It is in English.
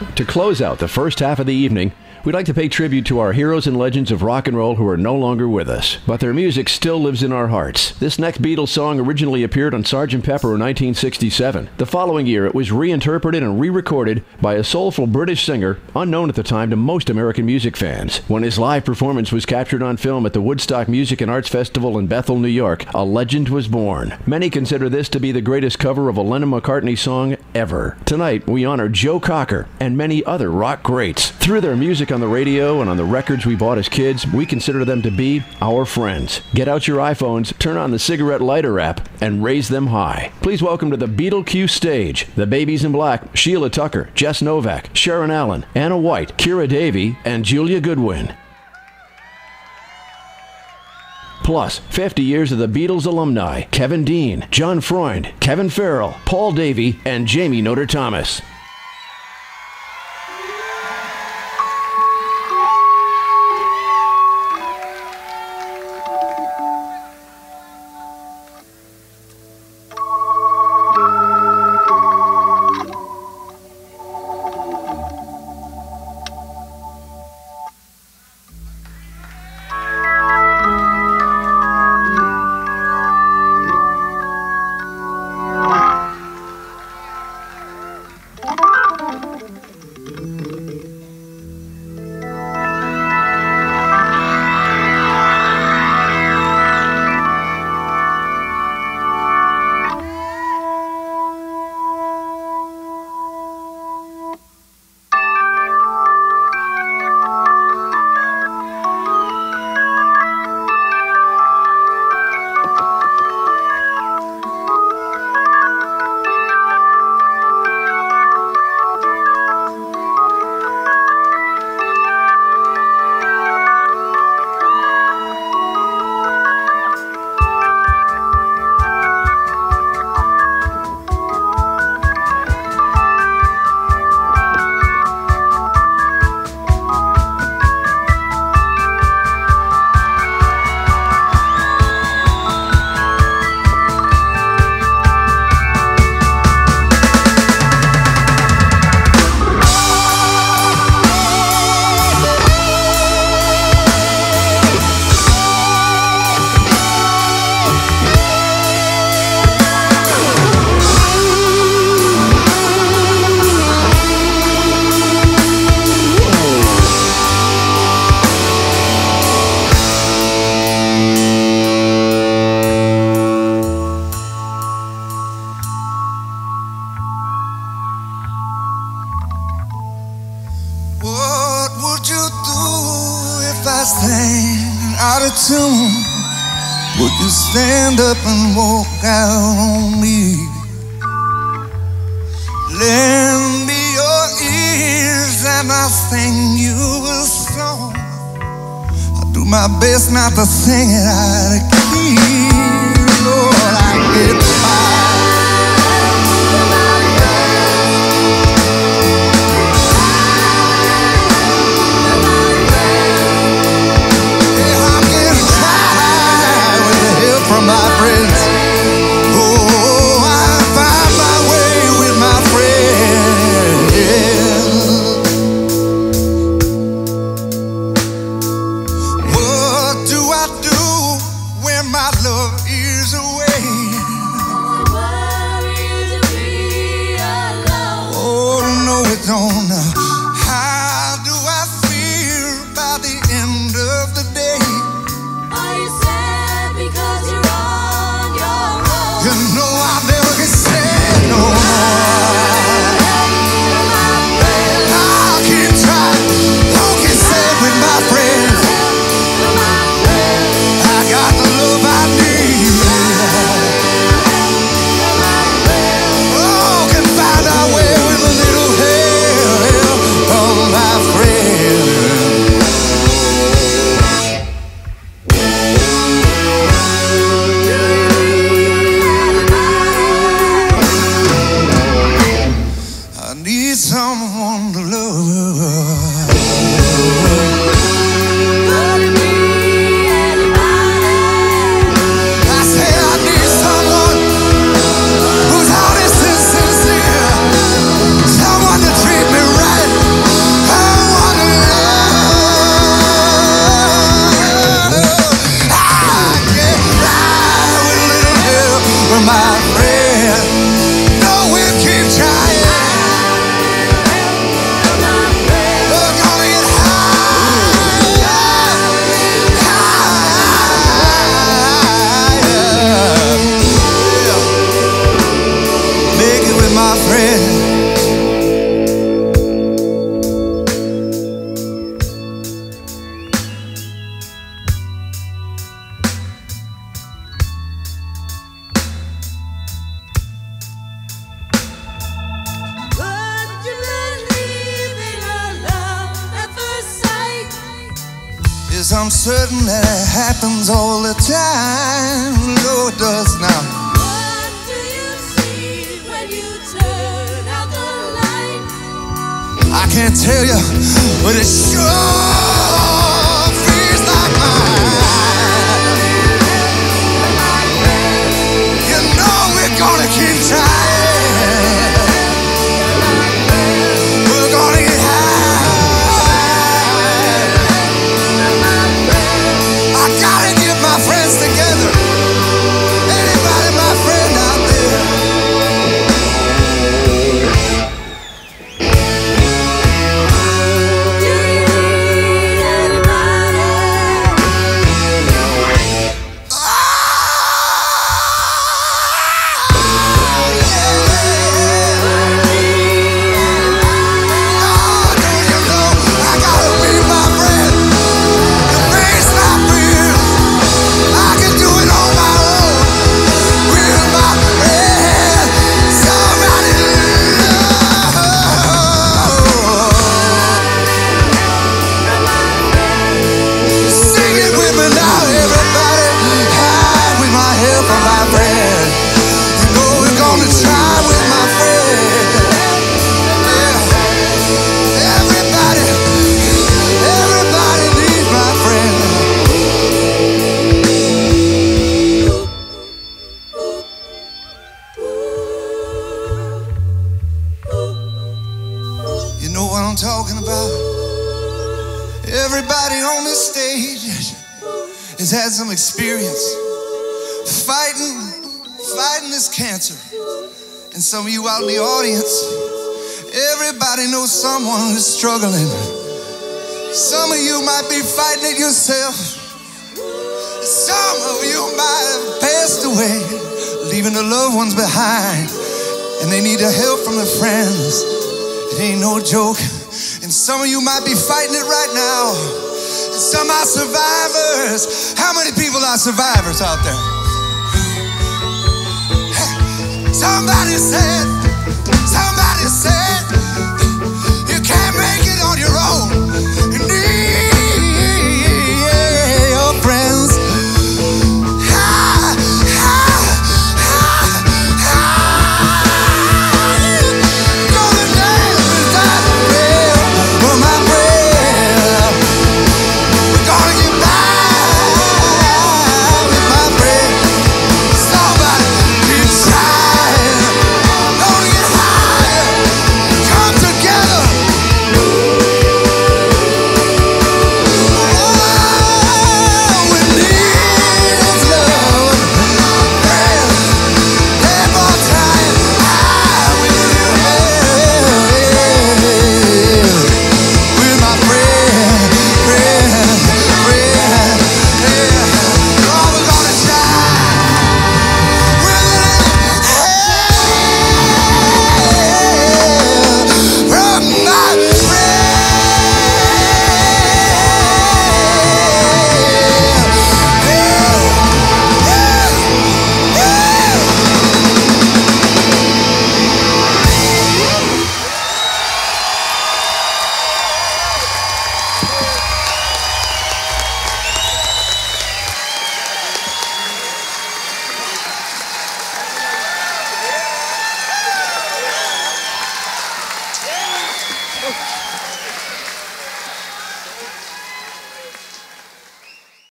To close out the first half of the evening, we'd like to pay tribute to our heroes and legends of rock and roll who are no longer with us, but their music still lives in our hearts. This next Beatles song originally appeared on Sgt. Pepper in 1967. The following year, it was reinterpreted and re-recorded by a soulful British singer, unknown at the time to most American music fans. When his live performance was captured on film at the Woodstock Music and Arts Festival in Bethel, New York, a legend was born. Many consider this to be the greatest cover of a Lennon-McCartney song ever. Tonight, we honor Joe Cocker and many other rock greats. Through their music on the radio and on the records we bought as kids, we consider them to be our friends. Get out your iPhones, turn on the cigarette lighter app, and raise them high. Please welcome to the BeatleCUSE stage, the Babies in Black, Sheela Tucker, Jess Novak, Sharon Allen, Anna White, Ciara Davie, and Julia Goodwin. Plus, 50 years of the Beatles alumni, Kevin Dean, John Freund, Kevin Farrell, Paul Davie, and Jamie Notarthomas. Would you stand up and walk out on me? Lend me your ears and I'll sing you a song. I'll do my best not to sing it out of key. Lord, I get by. From my friends, oh, I find my way with my friends. What do I do when my love is away? Oh, no, it don't. How do I feel by the end of the day? Are you sad because you're on your own? You know I never get sad no more. I'll keep trying, I'll get sad with my friends. I got the love I need. Oh, can find our way with a little help of my friends. Someone to love. Could it be anybody? I say I need someone who's honest and sincere, someone to treat me right. I'm certain that it happens all the time. No, it does not. What do you see when you turn out the light? I can't tell you, but it sure feels like mine. You know we're gonna keep trying. We're gonna get high. I gotta get my friends together. Anybody my friend out there? Do you need anybody? Oh, yeah. Oh, don't you know I gotta be my friend? The thing's not real. I can do it on my own. With my friend, somebody to love. Sing it with me now, everybody. Hide with my help from my friend. You know we're gonna try with my friend. Yeah. Everybody needs my friend. You know what I'm talking about? Everybody on this stage has had some experience fighting this cancer. And some of you out in the audience, everybody knows someone who's struggling. Some of you might be fighting it yourself. Some of you might have passed away, leaving the loved ones behind. And they need the help from their friends. It ain't no joke. And some of you might be fighting it right now. And some are survivors. How many people are survivors out there? Somebody said,